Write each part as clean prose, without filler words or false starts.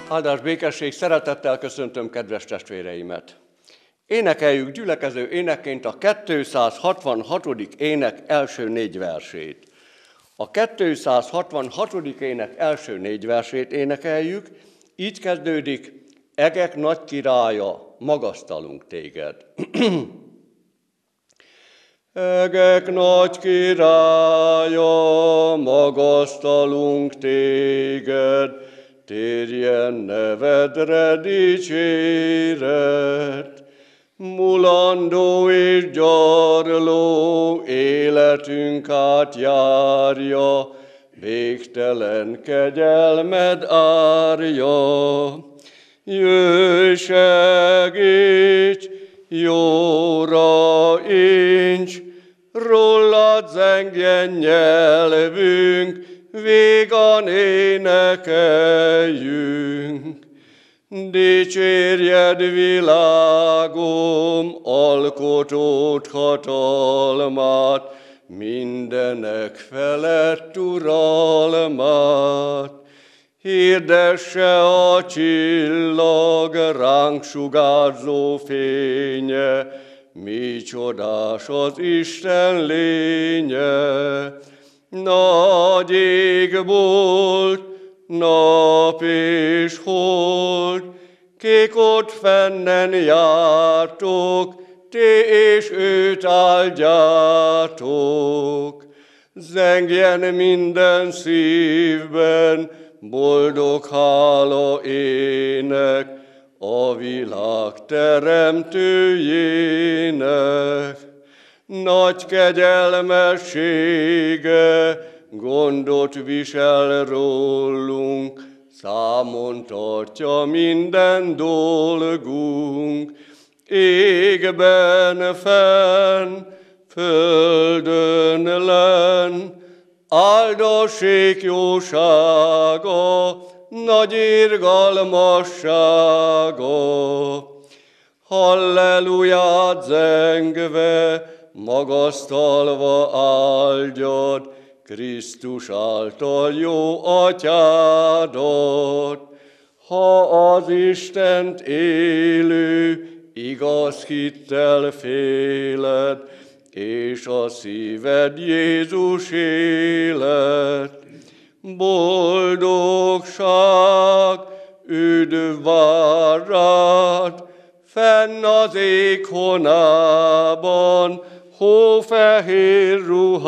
Áldás békesség, szeretettel köszöntöm kedves testvéreimet. Énekeljük gyülekező énekként a 266. ének első 4 versét. A 266. ének első 4 versét énekeljük, így kezdődik: Egek nagy királya, magasztalunk téged. Egek nagy királya, magasztalunk téged, térjen nevedre dicséret. Mulandó és gyarló életünk átjárja, végtelen kegyelmed árja. Jöjj, segíts, jóra incs, rólad zengjen nyelvünk, vígan énekeljünk. Dicsérjed világom, alkotót hatalmát, mindenek felett uralmát. Hirdesse a csillag ránk sugárzó fénye, mi csodás az Isten lénye. Nagy égbolt, nap és hold, kik ott fennen jártok, ti és őt áldjátok. Zengjen minden szívben boldog hála ének a világ teremtőjének. Nagy kegyelmessége gondot visel rólunk, számon tartja minden dolgunk. Égben fenn, földön lenn, áldassék jósága, nagy irgalmassága. Halleluját zengve, magasztalva áldjad Krisztus által jó atyádat. Ha az Istent élő, igaz hittel féled, és a szíved Jézus élet. Boldogság, üdv vár rád, fenn az ég honában, hófehér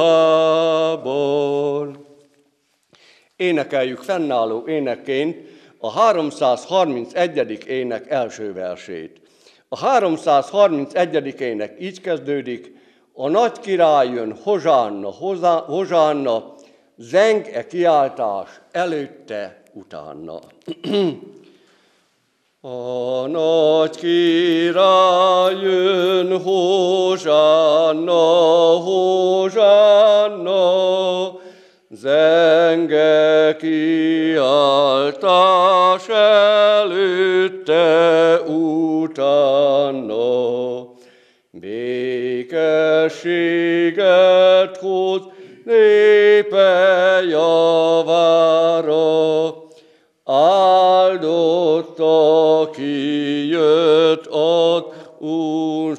ruhában. Énekeljük fennálló énekként a 331. ének első versét. A 331. ének így kezdődik: a nagy király jön, hozsánna, hozsánna, zeng-e kiáltás előtte, utána. A nagy király jön, hozsánna, hozsánna, zeng-e kiáltás előtte, utána. Békességet hoz népe javára, áldott, aki jött az Úr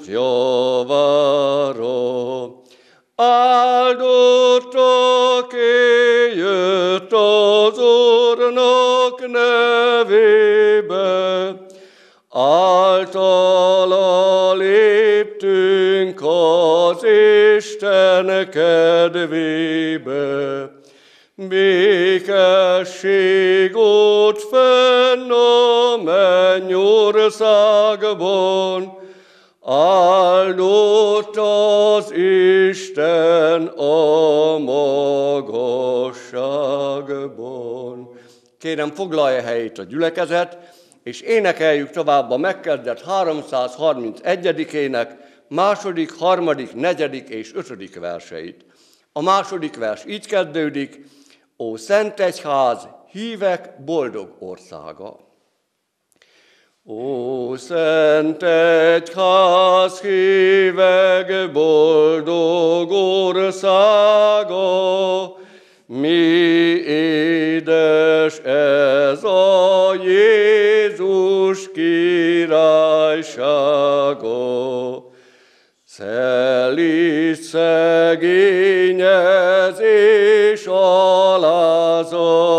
javára. Áldott, aki jött az Úrnak nevébe, általa léptünk az Isten kedvébe. Békesség ott fenn a mennyországban, áldott az Isten a magasságban. Kérem, foglalja helyét a gyülekezet, és énekeljük tovább a megkezdett 331. ének második, harmadik, negyedik és ötödik verseit. A második vers így kezdődik: ó szent egyház, hívek boldog országa. Ó szent egyház, hívek boldog országa, mi édes ez a Jézus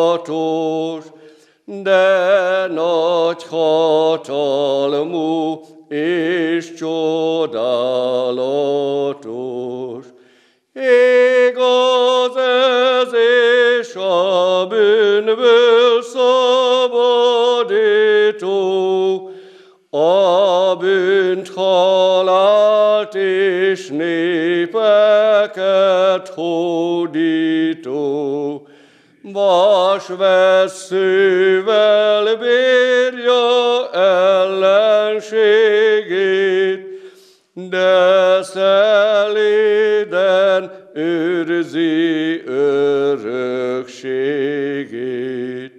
csodálatos, de nagy hatalmú és csodálatos. Igaz ez és a bűnből szabadító, a bűnt, halált és népeket hódító. Vasvesszővel bírja ellenségét, de szelíden őrzi örökségét.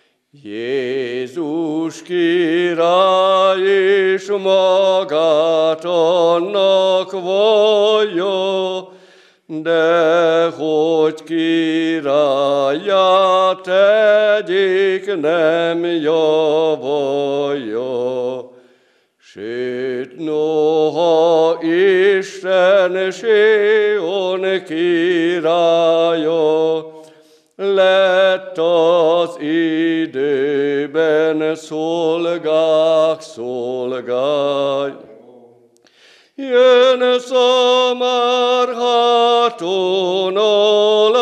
Jézus király és magát annak vallja, de hogy királyát tegyék, nem javalja. Sőt, noha Isten Sion királya, lett az időben szolgák szolgája. Jön Szamárháton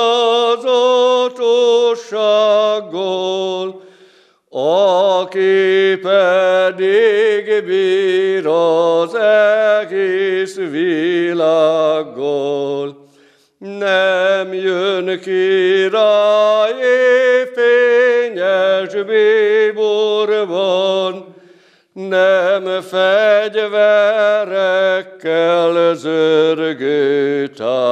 alázatossággal, aki pedig bír az egész világgal. Nem jön király fényes bíborban, nem fegyverekkel zörgő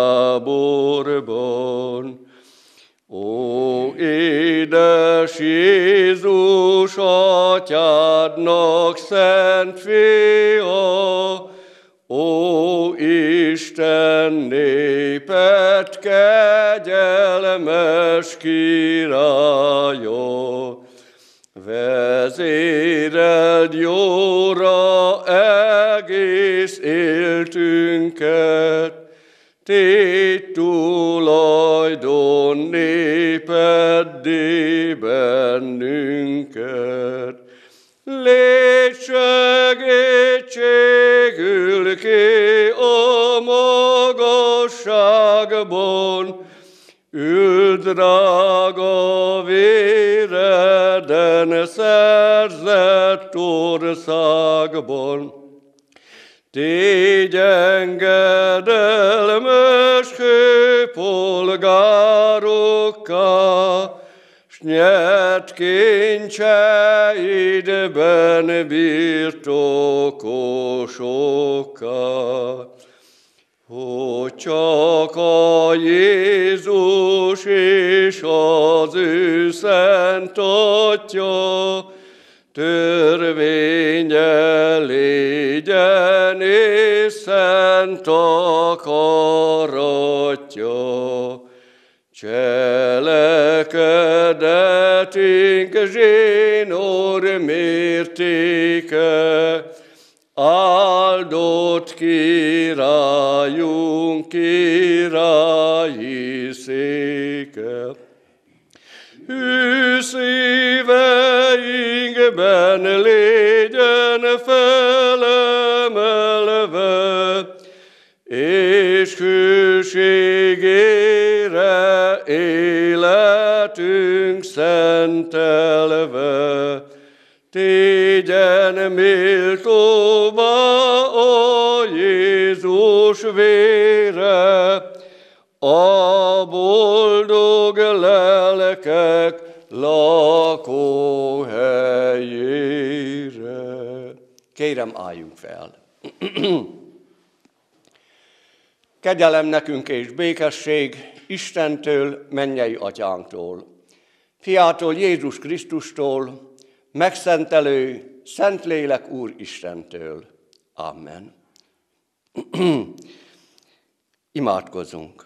táborban. Ó, édes Jézus, atyádnak szent fia, ó, Isten népet kegyelmes királya, vezéreld jóra egész éltünket, tégy tulajdon népeddé bennünket. Légy segítségül ki a magasságban, ül drága véreden szerzett országban. Tégy engedelmes hőpolgárokká, s nyert kincseidben birtokosokká. Hogy csak a Jézus és az ő szent Atya törvénye légyen és szent akaratja. Cselekedetünk zsinór mértéke, áldott királyunk királyi széke. Hű szíveinkben légyen felemelve, és hűségére életünk szentelve. Tégyen méltóvá a Jézus vére, a boldog lelkek lakóhelyére. Kérem, álljunk fel. Kegyelem nekünk és békesség Istentől, mennyei Atyánktól, Fiától, Jézus Krisztustól, megszentelő Szentlélek Úr Istentől. Amen. Imádkozzunk.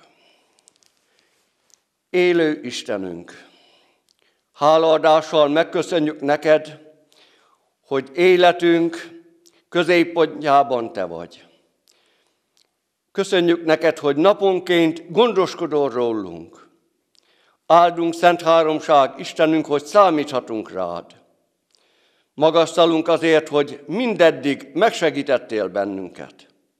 Élő Istenünk, hálaadással megköszönjük neked, hogy életünk középpontjában te vagy. Köszönjük neked, hogy naponként gondoskodol rólunk. Áldunk, Szent Háromság, Istenünk, hogy számíthatunk rád. Magasztalunk azért, hogy mindeddig megsegítettél bennünket.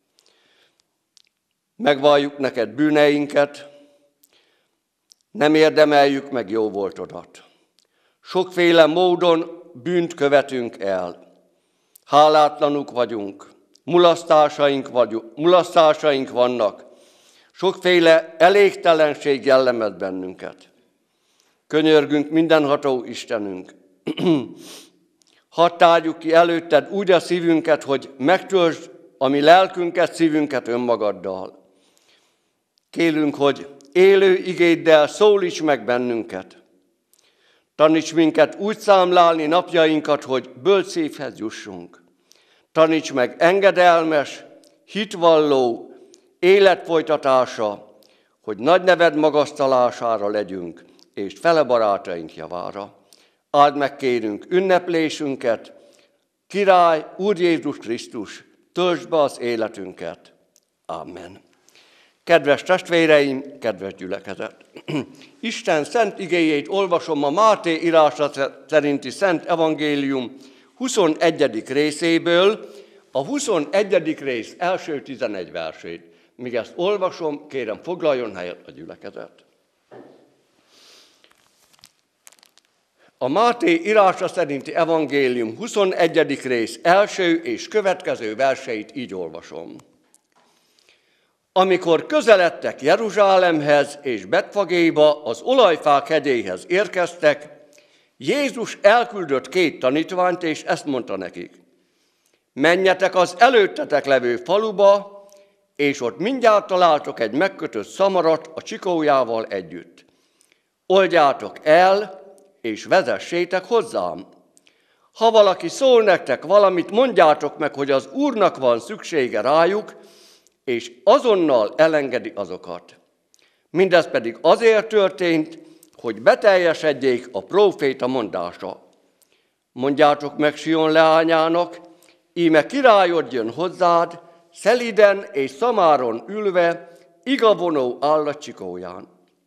Megvalljuk neked bűneinket, nem érdemeljük meg jóvoltodat. Sokféle módon bűnt követünk el. Hálátlanuk vagyunk, mulasztásaink vannak, sokféle elégtelenség jellemez bennünket. Könyörgünk, mindenható Istenünk, hadd tárjuk ki előtted úgy a szívünket, hogy megtöltsd a mi lelkünket, szívünket önmagaddal. Kérünk, hogy élő igéddel szólíts meg bennünket. Taníts minket úgy számlálni napjainkat, hogy bölcs szívhez jussunk. Taníts meg engedelmes, hitvalló, életfolytatása, hogy nagy neved magasztalására legyünk, és fele barátaink javára. Áld meg, kérünk, ünneplésünket, Király, Úr Jézus Krisztus, töltsd be az életünket. Amen. Kedves testvéreim, kedves gyülekezet! Isten szent igéjét olvasom a Máté írása szerinti Szent Evangélium 21. részéből, a 21. rész első 11 versét. Míg ezt olvasom, kérem, foglaljon helyet a gyülekezet. A Máté írása szerinti Evangélium 21. rész első és következő verseit így olvasom. Amikor közeledtek Jeruzsálemhez és Betfagéba, az olajfák hegyéhez érkeztek, Jézus elküldött 2 tanítványt, és ezt mondta nekik. Menjetek az előttetek levő faluba, és ott mindjárt találtok egy megkötött szamarat a csikójával együtt. Oldjátok el, és vezessétek hozzám. Ha valaki szól nektek valamit, mondjátok meg, hogy az Úrnak van szüksége rájuk, és azonnal elengedi azokat. Mindez pedig azért történt, hogy beteljesedjék a próféta mondása. Mondjátok meg Sion leányának, íme királyod jön hozzád, szeliden és szamáron ülve, igavonó áll a csikóján.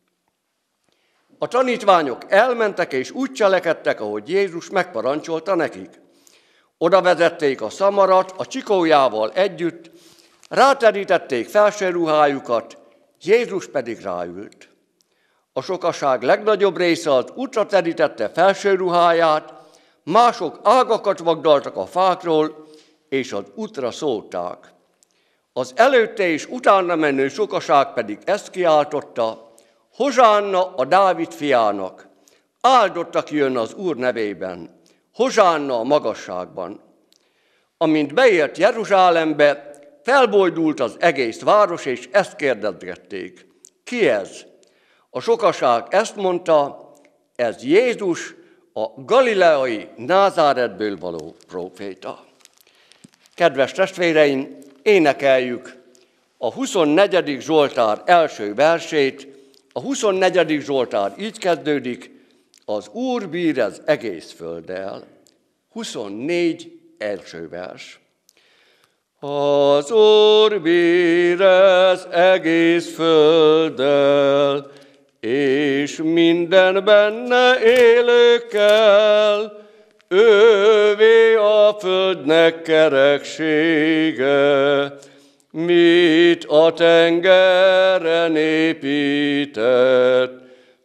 A tanítványok elmentek és úgy cselekedtek, ahogy Jézus megparancsolta nekik. Oda vezették a szamarat a csikójával együtt, ráterítették felsőruhájukat, Jézus pedig ráült. A sokaság legnagyobb része az útra terítette felsőruháját, mások ágakat vagdaltak a fákról, és az útra szólták. Az előtte és utána menő sokaság pedig ezt kiáltotta, Hozsánna a Dávid fiának, áldott, aki jön az Úr nevében, Hozsánna a magasságban. Amint beért Jeruzsálembe, felbojdult az egész város, és ezt kérdezgették. Ki ez? A sokaság ezt mondta, ez Jézus, a galileai Názáretből való próféta. Kedves testvéreim, énekeljük a 24. Zsoltár első versét. A 24. Zsoltár így kezdődik, az Úr bír az egész földdel. 24. első vers. Az Úr bír az egész földdel, és minden benne élőkkel, ővé a földnek kereksége, mit a tengeren épített,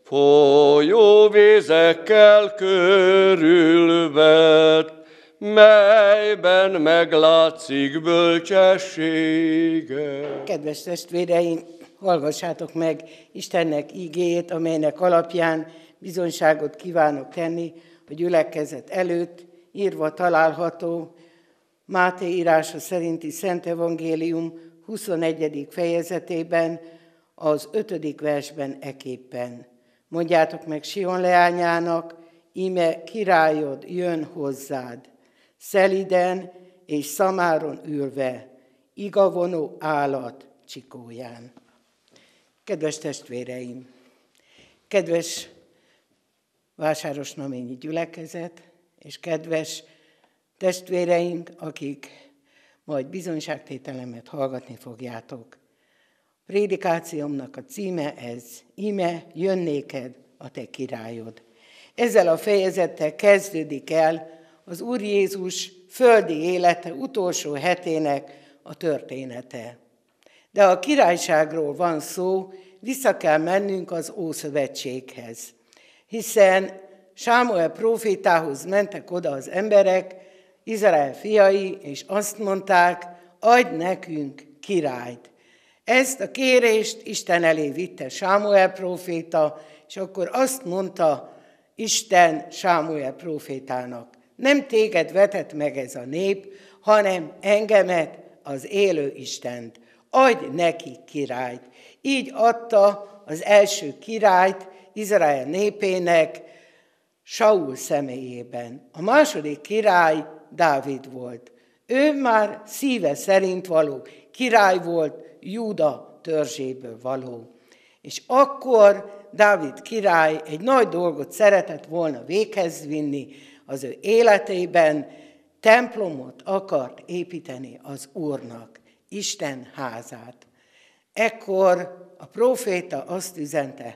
folyóvizekkel körülvett, melyben meglátszik bölcsessége. Kedves testvéreim, hallgassátok meg Istennek ígéjét, amelynek alapján bizonyságot kívánok tenni a gyülekezet előtt, írva található Máté írása szerinti Szent Evangélium 21. fejezetében, az 5. versben eképpen. Mondjátok meg Sion leányának, íme királyod jön hozzád, szeliden és szamáron ülve, igavonó állat csikóján. Kedves testvéreim, kedves vásárosnaményi gyülekezet, és kedves testvéreink, akik majd bizonyságtételemet hallgatni fogjátok. Prédikációmnak a címe ez, íme jön néked a te királyod. Ezzel a fejezettel kezdődik el az Úr Jézus földi élete utolsó hetének a története. De a királyságról van szó, vissza kell mennünk az Ószövetséghez. Hiszen Sámuel prófétához mentek oda az emberek, Izrael fiai, és azt mondták, adj nekünk királyt. Ezt a kérést Isten elé vitte Sámuel próféta, és akkor azt mondta Isten Sámuel prófétának, nem téged vetett meg ez a nép, hanem engemet, az élő Istent. Adj neki királyt. Így adta az első királyt Izrael népének Saul személyében. A második király Dávid volt. Ő már szíve szerint való király volt, Júda törzséből való. És akkor Dávid király egy nagy dolgot szeretett volna véghez vinni az ő életében, templomot akart építeni az Úrnak, Isten házát. Ekkor a próféta azt üzente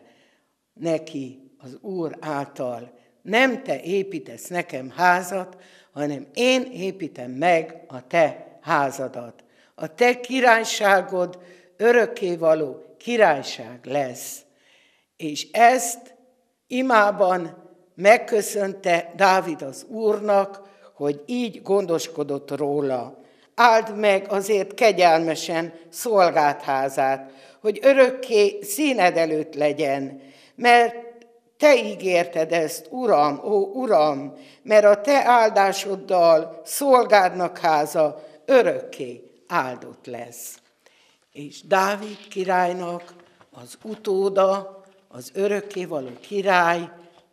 neki az Úr által, nem te építesz nekem házat, hanem én építem meg a te házadat. A te királyságod örökkévaló királyság lesz. És ezt imában megköszönte Dávid az Úrnak, hogy így gondoskodott róla. Áld meg azért kegyelmesen szolgált házát, hogy örökké színed előtt legyen, mert te ígérted ezt, Uram, ó Uram, mert a te áldásoddal szolgádnak háza örökké áldott lesz. És Dávid királynak az utóda, az örökkévaló király,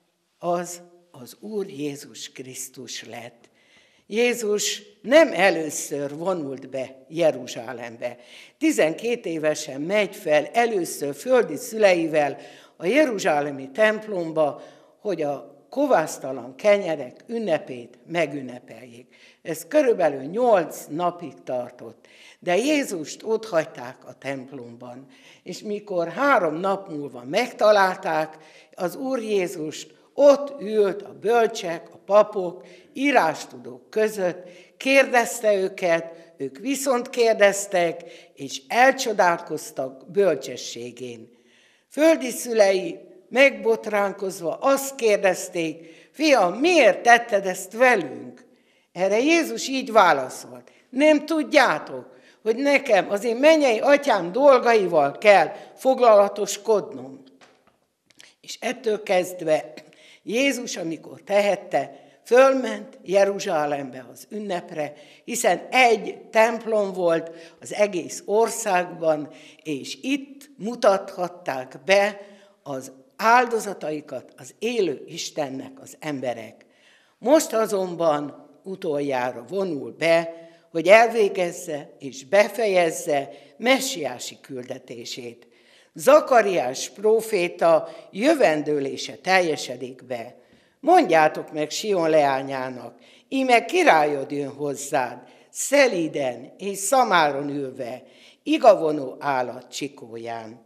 az Úr Jézus Krisztus lett. Jézus nem először vonult be Jeruzsálembe. 12 évesen megy fel először földi szüleivel a jeruzsálemi templomba, hogy a kovásztalan kenyerek ünnepét megünnepeljék. Ez körülbelül 8 napig tartott, de Jézust otthagyták a templomban. És mikor 3 nap múlva megtalálták az Úr Jézust, ott ült a bölcsek, a papok, írástudók között, kérdezte őket, ők viszont kérdeztek, és elcsodálkoztak bölcsességén. Földi szülei megbotránkozva azt kérdezték, fiam, miért tetted ezt velünk? Erre Jézus így válaszolt, nem tudjátok, hogy nekem az én mennyei atyám dolgaival kell foglalatoskodnom. És ettől kezdve Jézus, amikor tehette, fölment Jeruzsálembe az ünnepre, hiszen egy templom volt az egész országban, és itt mutathatták be az áldozataikat az élő Istennek az emberek. Most azonban utoljára vonul be, hogy elvégezze és befejezze messiási küldetését. Zakariás próféta jövendőlése teljesedik be. Mondjátok meg Sion leányának, íme királyod jön hozzád, szelíden és szamáron ülve, igavonó állat csikóján.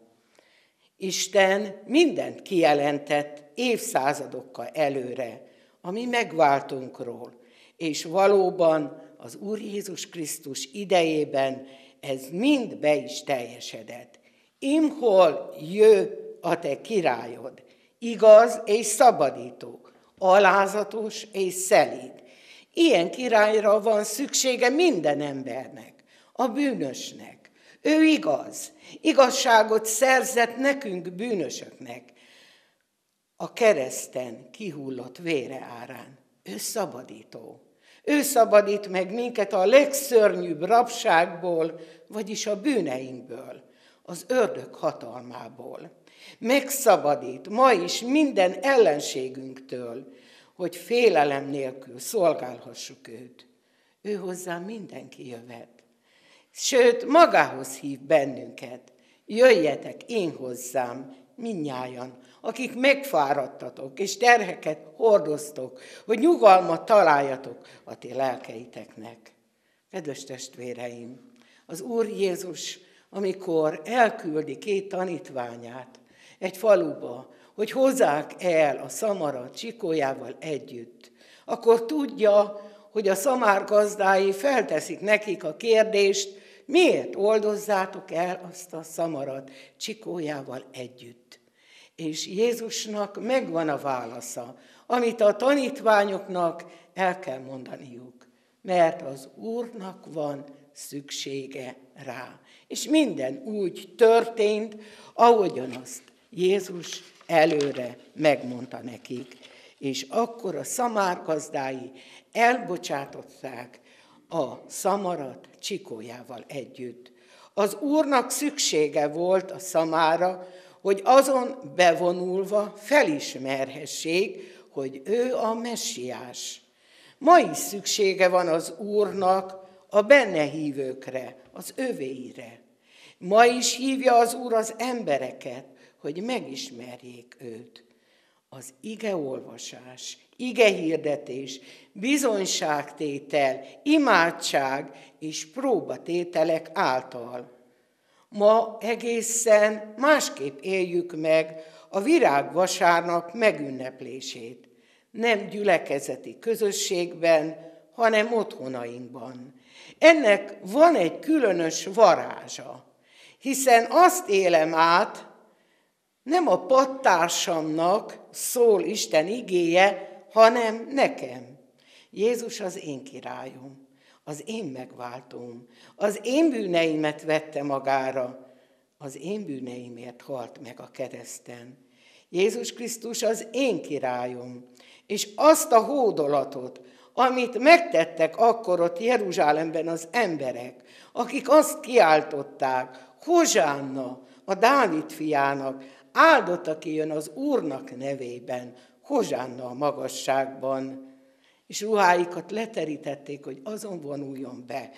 Isten mindent kijelentett évszázadokkal előre, ami megváltunkról, és valóban az Úr Jézus Krisztus idejében ez mind be is teljesedett. Imhol jő a te királyod, igaz és szabadító, alázatos és szelíd. Ilyen királyra van szüksége minden embernek, a bűnösnek. Ő igaz, igazságot szerzett nekünk bűnösöknek. A kereszten kihullott vére árán. Ő szabadító. Ő szabadít meg minket a legszörnyűbb rabságból, vagyis a bűneinkből, az ördög hatalmából. Megszabadít ma is minden ellenségünktől, hogy félelem nélkül szolgálhassuk őt. Ő hozzá mindenki jöhet. Sőt, magához hív bennünket. Jöjjetek én hozzám, mindnyájan, akik megfáradtatok és terheket hordoztok, hogy nyugalmat találjatok a ti lelkeiteknek. Kedves testvéreim, az Úr Jézus, amikor elküldi 2 tanítványát egy faluba, hogy hozzák el a szamarat csikójával együtt, akkor tudja, hogy a szamár gazdái felteszik nekik a kérdést, miért oldozzátok el azt a szamarat csikójával együtt. És Jézusnak megvan a válasza, amit a tanítványoknak el kell mondaniuk, mert az Úrnak van szüksége rá. És minden úgy történt, ahogyan azt Jézus előre megmondta nekik. És akkor a szamár gazdái elbocsátották a szamarat csikójával együtt. Az Úrnak szüksége volt a szamára, hogy azon bevonulva felismerhessék, hogy ő a messiás. Ma is szüksége van az Úrnak a benne hívőkre, az övéire. Ma is hívja az Úr az embereket, hogy megismerjék őt. Az igeolvasás, igehirdetés, bizonyságtétel, imádság és próbatételek által. Ma egészen másképp éljük meg a virágvasárnap megünneplését. Nem gyülekezeti közösségben, hanem otthonainkban. Ennek van egy különös varázsa, hiszen azt élem át, nem a pattársamnak szól Isten igéje, hanem nekem. Jézus az én királyom, az én megváltóm, az én bűneimet vette magára, az én bűneimért halt meg a kereszten. Jézus Krisztus az én királyom, és azt a hódolatot, amit megtettek akkor ott Jeruzsálemben az emberek, akik azt kiáltották, Hozsánna, a Dávid fiának, áldott, aki jön az Úrnak nevében, Hozsánna a magasságban. És ruháikat leterítették, hogy azon vonuljon be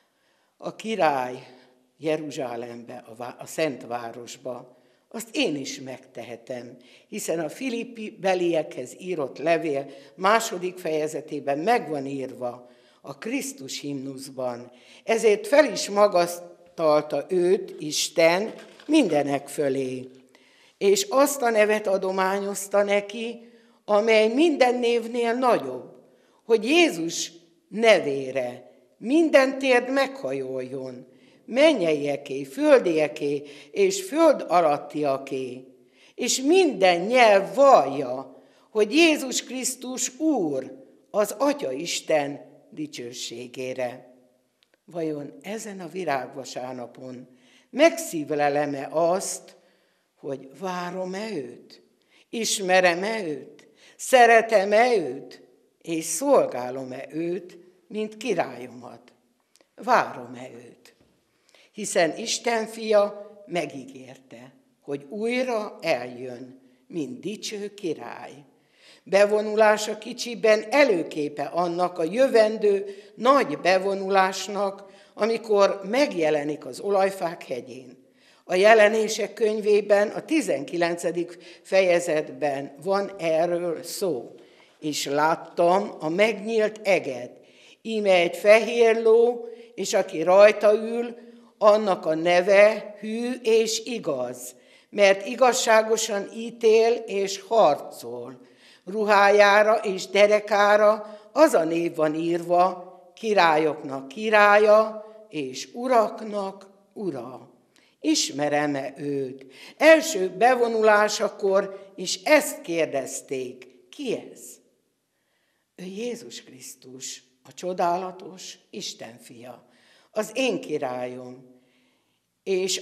a király Jeruzsálembe, a Szent Városba. Azt én is megtehetem, hiszen a Filippi beliekhez írott levél 2. fejezetében meg van írva a Krisztus himnuszban. Ezért fel is magasztalta őt Isten mindenek fölé, és azt a nevet adományozta neki, amely minden névnél nagyobb, hogy Jézus nevére minden térd meghajoljon, mennyeieké, földieké és föld alattiaké, és minden nyelv vallja, hogy Jézus Krisztus Úr, az Atya Isten dicsőségére. Vajon ezen a virágvasárnapon megszívlelem-e azt, hogy várom-e őt? Ismerem-e őt? Szeretem-e őt? És szolgálom-e őt, mint királyomat? Várom-e őt? Hiszen Isten fia megígérte, hogy újra eljön, mint dicső király. Bevonulása kicsiben előképe annak a jövendő nagy bevonulásnak, amikor megjelenik az olajfák hegyén. A Jelenések könyvében, a 19. fejezetben van erről szó. És láttam a megnyílt eget, íme egy fehér ló, és aki rajta ül, annak a neve hű és igaz, mert igazságosan ítél és harcol. Ruhájára és derekára az a név van írva, királyoknak királya és uraknak ura. Ismerem-e őt? Első bevonulásakor is ezt kérdezték. Ki ez? Ő Jézus Krisztus, a csodálatos Isten fia, az én királyom, és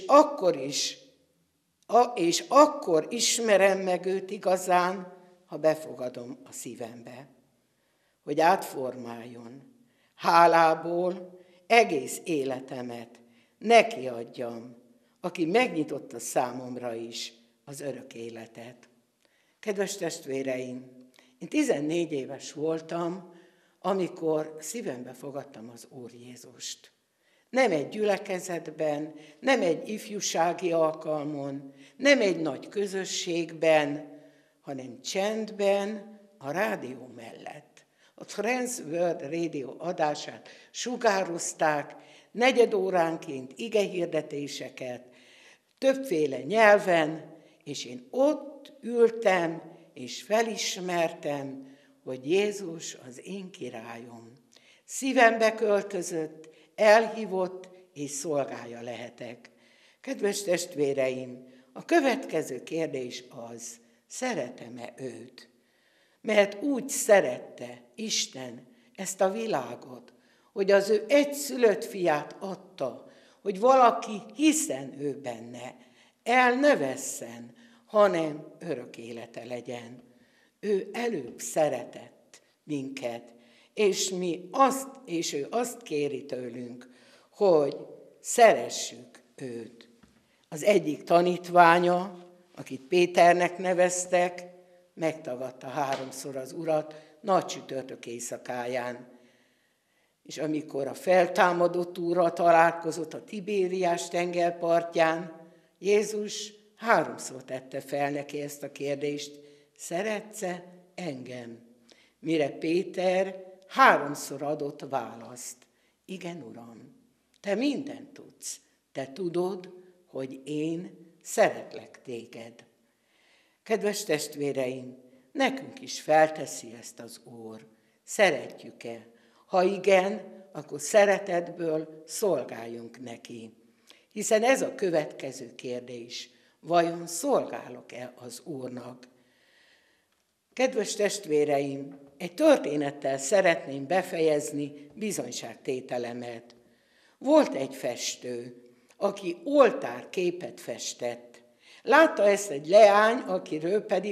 akkor ismerem meg őt igazán, ha befogadom a szívembe, hogy átformáljon, hálából egész életemet neki adjam, aki megnyitotta számomra is az örök életet. Kedves testvéreim, én 14 éves voltam, amikor szívembe fogadtam az Úr Jézust. Nem egy gyülekezetben, nem egy ifjúsági alkalmon, nem egy nagy közösségben, hanem csendben a rádió mellett. A Trans World Radio adását sugározták, 4 óránként igehirdetéseket, többféle nyelven, és én ott ültem, és felismertem, hogy Jézus az én királyom. Szívembe költözött, elhívott, és szolgája lehetek. Kedves testvéreim, a következő kérdés az, szeretem-e őt? Mert úgy szerette Isten ezt a világot, hogy az ő egyszülött fiát adta, hogy valaki hiszen ő benne, el ne vesszen, hanem örök élete legyen. Ő előbb szeretett minket, és ő azt kéri tőlünk, hogy szeressük őt. Az egyik tanítványa, akit Péternek neveztek, megtagadta 3-szor az Urat nagy csütörtök éjszakáján. És amikor a feltámadott Úrral találkozott a Tibériás tenger partján, Jézus 3-szor tette fel neki ezt a kérdést, szeretsz-e engem? Mire Péter 3-szor adott választ, igen, Uram, te mindent tudsz, te tudod, hogy én szeretlek téged. Kedves testvéreim, nekünk is felteszi ezt az Úr. Szeretjük-e? Ha igen, akkor szeretetből szolgáljunk neki. Hiszen ez a következő kérdés, vajon szolgálok-e az Úrnak? Kedves testvéreim, egy történettel szeretném befejezni bizonyságtételemet. Volt egy festő, aki oltárképet festett. Látta ezt egy leány, akiről pedig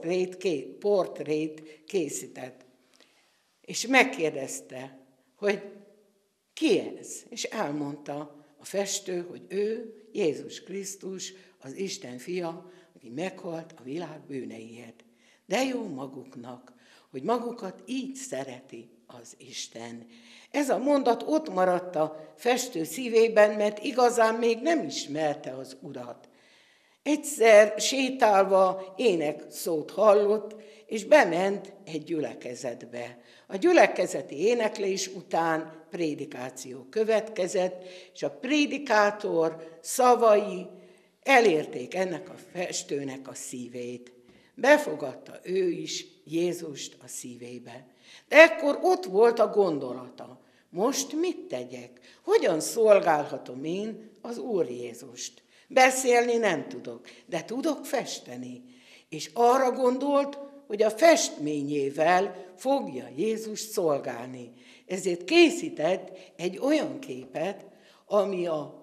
portrét készített. És megkérdezte, hogy ki ez? És elmondta a festő, hogy ő Jézus Krisztus, az Isten fia, aki meghalt a világ bűneiért. De jó maguknak, hogy magukat így szereti az Isten. Ez a mondat ott maradt a festő szívében, mert igazán még nem ismerte az Urat. Egyszer sétálva énekszót hallott, és bement egy gyülekezetbe. A gyülekezeti éneklés után prédikáció következett, és a prédikátor szavai elérték ennek a festőnek a szívét. Befogadta ő is Jézust a szívébe. De ekkor ott volt a gondolata. Most mit tegyek? Hogyan szolgálhatom én az Úr Jézust? Beszélni nem tudok, de tudok festeni. És arra gondolt, hogy a festményével fogja Jézust szolgálni. Ezért készített egy olyan képet, ami a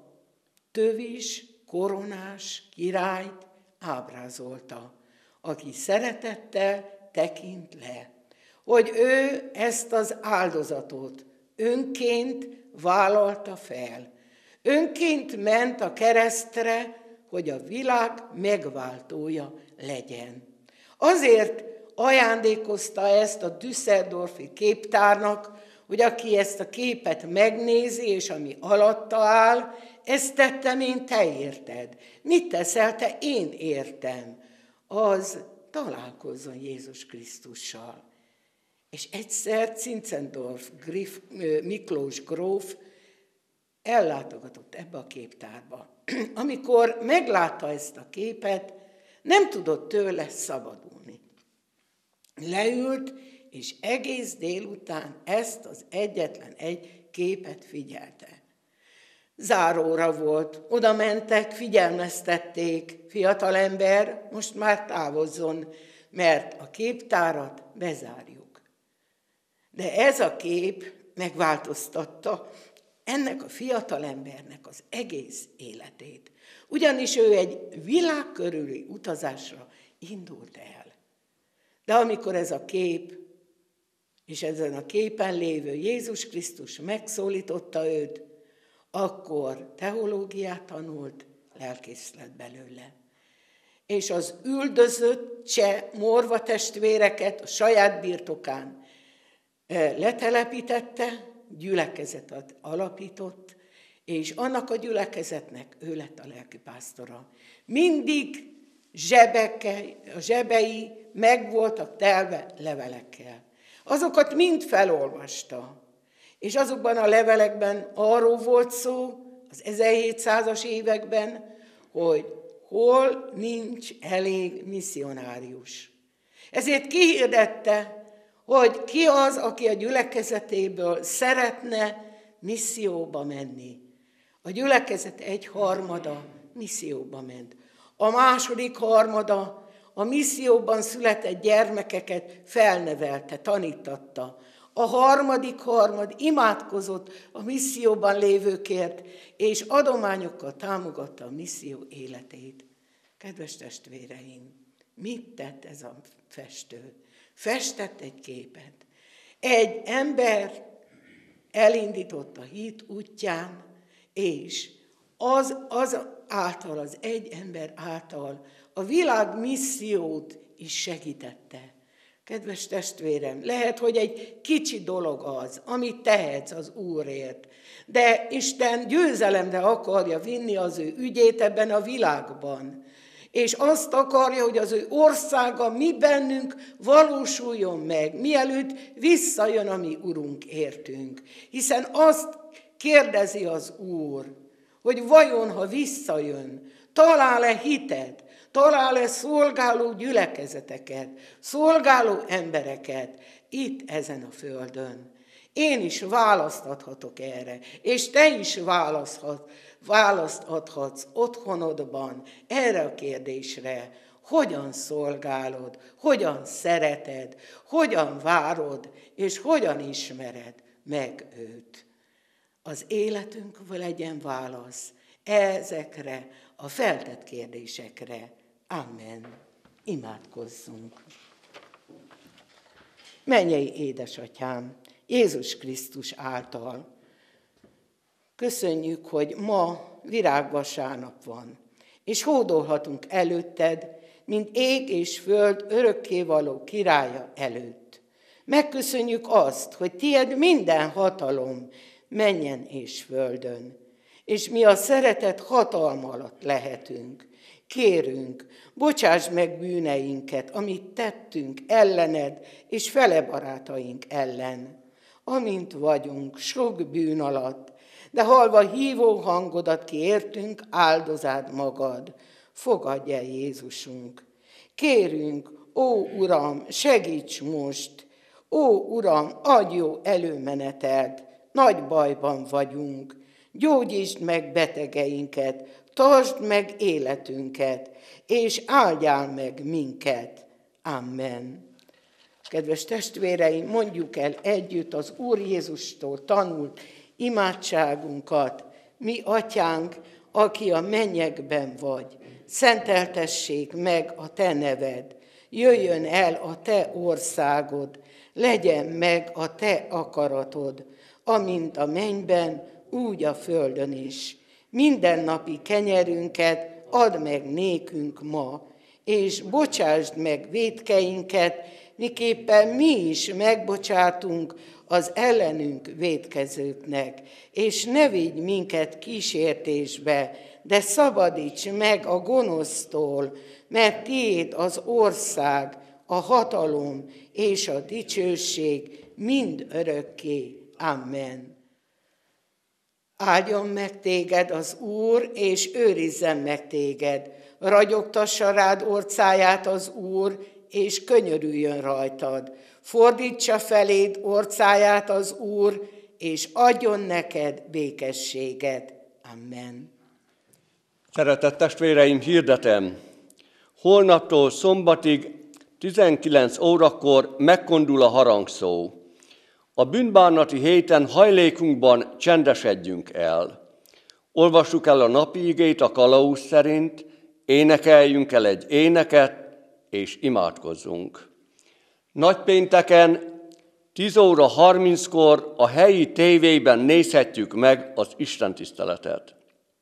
tövis, koronás királyt ábrázolta, aki szeretettel tekint le, hogy ő ezt az áldozatot önként vállalta fel. Önként ment a keresztre, hogy a világ megváltója legyen. Azért ajándékozta ezt a düsseldorfi képtárnak, hogy aki ezt a képet megnézi, és ami alatta áll, ezt tettem én, te érted. Mit teszel te, én értem. Az találkozzon Jézus Krisztussal. És egyszer Zinzendorf Miklós gróf ellátogatott ebbe a képtárba. Amikor meglátta ezt a képet, nem tudott tőle szabadulni. Leült, és egész délután ezt az egyetlen egy képet figyelte. Záróra volt, oda mentek, figyelmeztették, fiatalember, most már távozzon, mert a képtárat bezárjuk. De ez a kép megváltoztatta ennek a fiatalembernek az egész életét. Ugyanis ő egy világkörüli utazásra indult el. De amikor ez a kép, és ezen a képen lévő Jézus Krisztus megszólította őt, akkor teológiát tanult, lelkész lett belőle. És az üldözött cseh morva testvéreket a saját birtokán letelepítette, gyülekezetet alapított, és annak a gyülekezetnek ő lett a lelkipásztora. Mindig a zsebei meg voltak telve levelekkel. Azokat mind felolvasta. És azokban a levelekben arról volt szó, az 1700-as években, hol nincs elég misszionárius. Ezért kihirdette, hogy ki az, aki a gyülekezetéből szeretne misszióba menni. A gyülekezet 1/3 misszióba ment. A második harmada a misszióban született gyermekeket felnevelte, tanítatta. A harmadik harmad imádkozott a misszióban lévőkért, és adományokkal támogatta a misszió életét. Kedves testvéreim, mit tett ez a festő? Festett egy képet. Egy ember elindított a hit útján, és az egy ember által a világ missziót is segítette. Kedves testvérem, lehet, hogy egy kicsi dolog az, amit tehetsz az Úrért, de Isten győzelemre akarja vinni az ő ügyét ebben a világban. És azt akarja, hogy az ő országa mi bennünk valósuljon meg, mielőtt visszajön a mi Urunk értünk. Hiszen azt kérdezi az Úr, hogy vajon, ha visszajön, talál-e hitet, talál-e szolgáló gyülekezeteket, szolgáló embereket itt ezen a földön. Én is választ adhatok erre, és te is választ adhatsz otthonodban erre a kérdésre. Hogyan szolgálod, hogyan szereted, hogyan várod, és hogyan ismered meg őt. Az életünkből legyen válasz ezekre a feltett kérdésekre. Amen. Imádkozzunk. Mennyei édesatyám, Jézus Krisztus által köszönjük, hogy ma virágvasárnap van, és hódolhatunk előtted, mint ég és föld örökkévaló királya előtt. Megköszönjük azt, hogy tied minden hatalom mennyen és földön, és mi a szeretet hatalma alatt lehetünk. Kérünk, bocsáss meg bűneinket, amit tettünk ellened és fele barátaink ellen. Amint vagyunk sok bűn alatt, de halva hívó hangodat kiértünk, áldozád magad. Fogadj el, Jézusunk. Kérünk, ó Uram, segíts most! Ó Uram, adj jó előmenetet! Nagy bajban vagyunk. Gyógyítsd meg betegeinket, tartsd meg életünket, és áldjál meg minket. Amen. Kedves testvéreim, mondjuk el együtt az Úr Jézustól tanult imádságunkat. Mi, Atyánk, aki a mennyekben vagy, szenteltessék meg a te neved, jöjjön el a te országod, legyen meg a te akaratod, amint a mennyben, úgy a földön is. Mindennapi kenyerünket add meg nékünk ma, és bocsásd meg vétkeinket, miképpen mi is megbocsátunk az ellenünk vétkezőknek, és ne vigy minket kísértésbe, de szabadíts meg a gonosztól, mert tiéd az ország, a hatalom és a dicsőség mind örökké. Amen. Áldjon meg téged az Úr, és őrizzen meg téged. Ragyogtassa rád orcáját az Úr, és könyörüljön rajtad. Fordítsa feléd orcáját az Úr, és adjon neked békességet. Amen. Szeretett testvéreim, hirdetem, holnaptól szombatig 19 órakor megkondul a harangszó. A bűnbánati héten hajlékunkban csendesedjünk el. Olvassuk el a napi igét a kalauz szerint, énekeljünk el egy éneket, és imádkozzunk. Nagypénteken 10 óra 30-kor a helyi tévében nézhetjük meg az istentiszteletet.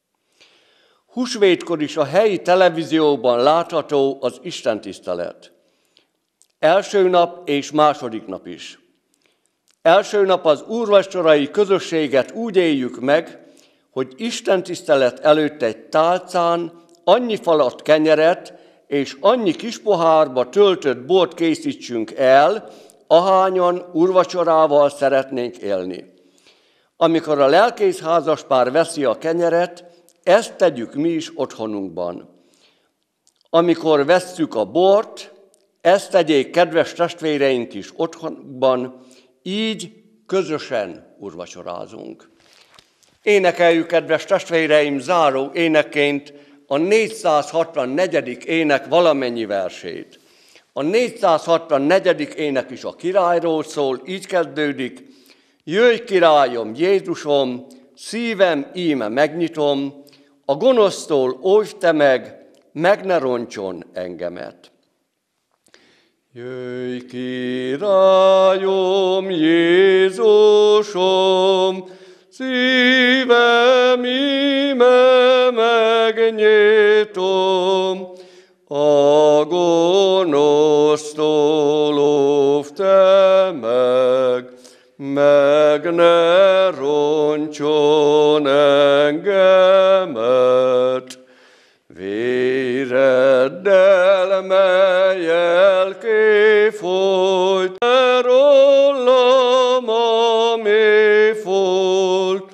Húsvétkor is a helyi televízióban látható az istentisztelet. Első nap és második nap is. Első nap az úrvacsorai közösséget úgy éljük meg, hogy istentisztelet előtt egy tálcán annyi falat kenyeret és annyi kis pohárba töltött bort készítsünk el, ahányan úrvacsorával szeretnénk élni. Amikor a lelkész házaspár veszi a kenyeret, ezt tegyük mi is otthonunkban. amikor vesszük a bort, ezt tegyék kedves testvéreink is otthonban, így közösen úrvacsorázunk. Énekeljük, kedves testvéreim, záró éneként a 464. ének valamennyi versét. A 464. ének is a királyról szól, így kezdődik: jöjj, királyom, Jézusom, szívem íme megnyitom, a gonosztól óvj te meg ne roncson engemet. Jöjj, királyom, Jézusom, szívem íme megnyitom, a gonosztól óvj te meg ne roncson engemet. Véreddel, melyel kifolyt, rólam a mélyfolt,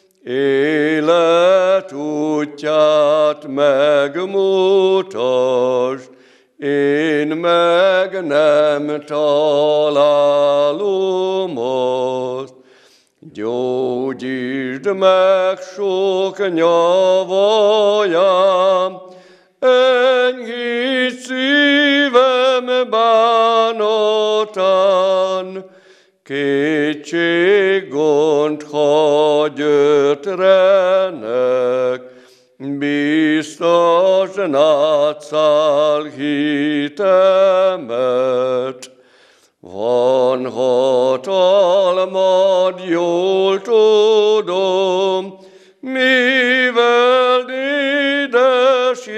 élet útját megmutasd, én meg nem találom azt. Gyógyítsd meg sok nyavajám, enyhítsd szívem bánatán, kétség, gond, ha gyötrenek, biztasd nátszál hitemet. Van hatalmad, jól tudom, mivel édes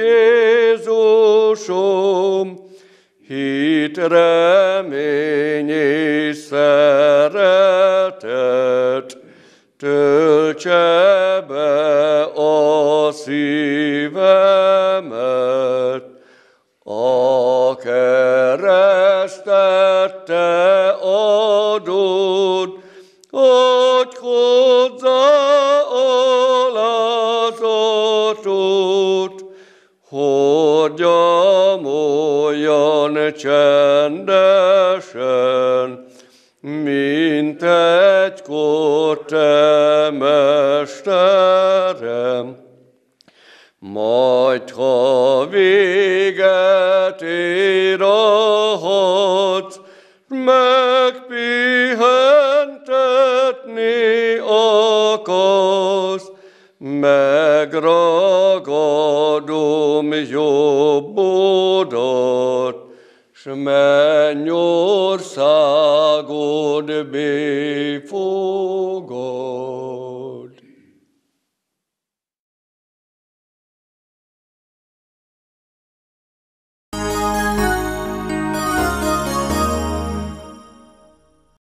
Jézusom, hit, remény és szeretet töltse be a szívemet. A keresztet te adod, adj hozzá alázatot, hordjam olyan csendesen, mint egykor te, mesterem. Majd, ha véget ér a harc, megpihentetni akarsz, megragadom jó